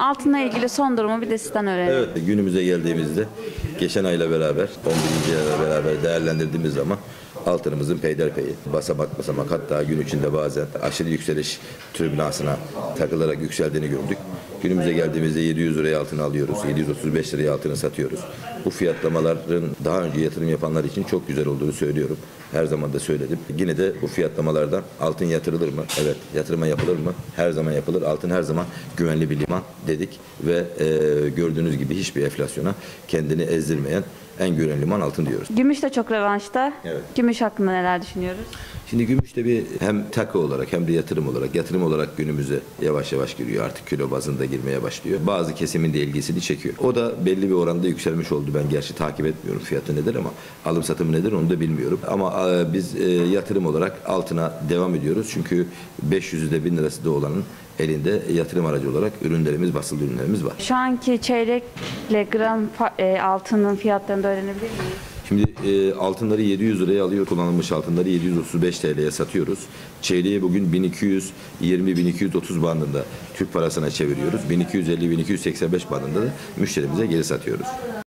Altınla ilgili son durumu bir de sizden öğrenelim. Evet, günümüze geldiğimizde geçen ayla beraber, 11. ayla beraber değerlendirdiğimiz zaman altınımızın peyderpeyi basamak basamak, hatta gün içinde bazen aşırı yükseliş türbülansına takılarak yükseldiğini gördük. Günümüze geldiğimizde 700 liraya altın alıyoruz, 735 liraya altını satıyoruz. Bu fiyatlamaların daha önce yatırım yapanlar için çok güzel olduğunu söylüyorum. Her zaman da söyledim. Yine de bu fiyatlamalardan altın yatırılır mı? Evet. Yatırıma yapılır mı? Her zaman yapılır. Altın her zaman güvenli bir liman dedik ve gördüğünüz gibi hiçbir enflasyona kendini ezdirmeyen en güvenli liman altın diyoruz. Gümüş de çok revanşta. Evet. Gümüş hakkında neler düşünüyoruz? Şimdi gümüş de bir hem takı olarak hem de yatırım olarak günümüze yavaş yavaş giriyor. Artık kilo bazında girmeye başlıyor. Bazı kesimin de ilgisini çekiyor. O da belli bir oranda yükselmiş oldu. Ben gerçi takip etmiyorum fiyatı nedir ama alım satımı nedir onu da bilmiyorum. Ama biz yatırım olarak altına devam ediyoruz. Çünkü 500'ü 1000 lirası da olanın elinde yatırım aracı olarak ürünlerimiz, basılı ürünlerimiz var. Şu anki çeyrekle gram altının fiyatlarını da öğrenebilir miyiz? Şimdi altınları 700 liraya alıyor. Kullanılmış altınları 735 TL'ye satıyoruz. Çeyreği bugün 1220-1230 bandında Türk parasına çeviriyoruz. 1250-1285 bandında da müşterimize geri satıyoruz.